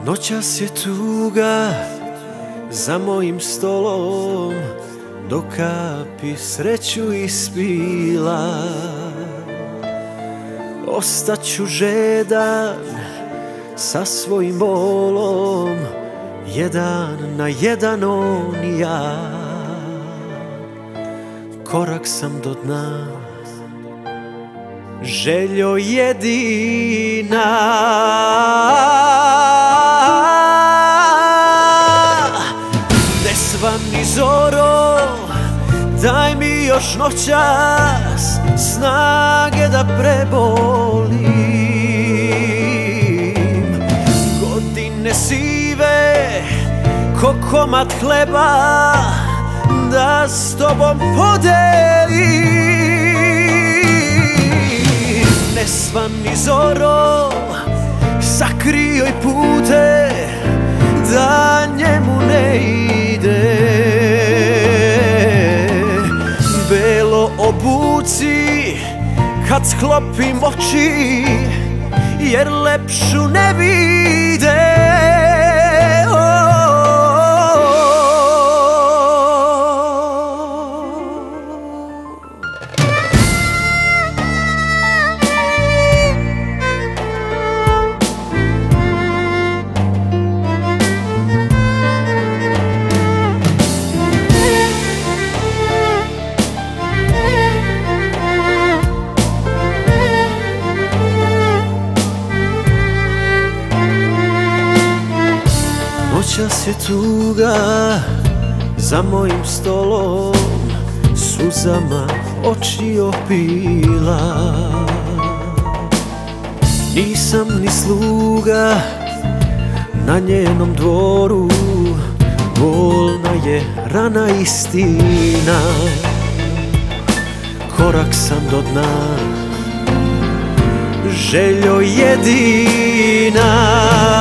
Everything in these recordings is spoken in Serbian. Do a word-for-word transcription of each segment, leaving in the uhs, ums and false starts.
Noćas je tuga za mojim stolom, do kapi sreću ispila. Ostaću žedan sa svojim bolom, jedan na jedan on i ja. Korak sam do dna, željo jedina. Nesvani zoro, daj mi još noćas snage da prebolim. Godine sive, ko komad hleba, da s tobom podelim. Nesvani zoro, sakrijoj pute, da njemu ne ide. Belo obuci kad sklopim oči, jer lepšu ne vide. Noćas je tuga za mojim stolom, suzama oči opila. Nisam ni sluga na njenom dvoru, bolna je rana istina. Korak sam do dna, željo jedina.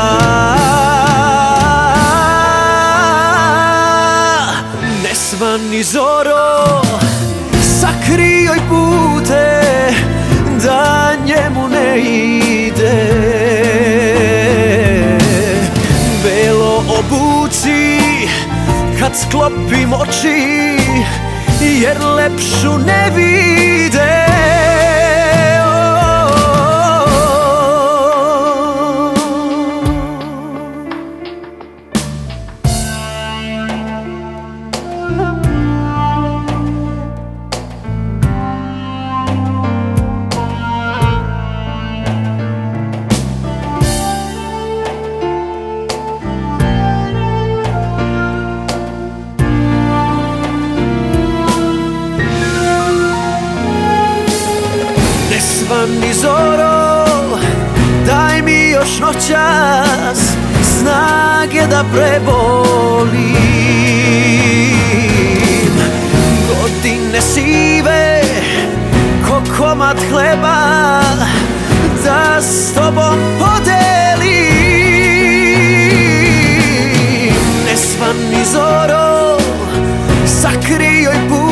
Nesvani zoro, sakrijoj pute, da njemu ne ide. Belo obuci kad sklopim oči, jer lepšu ne vide. Nesvani zoro, daj mi još noćas snage da prebolim. Godine sive, ko komad hleba, da s tobom podelim. Nesvani zoro, sakrijoj put,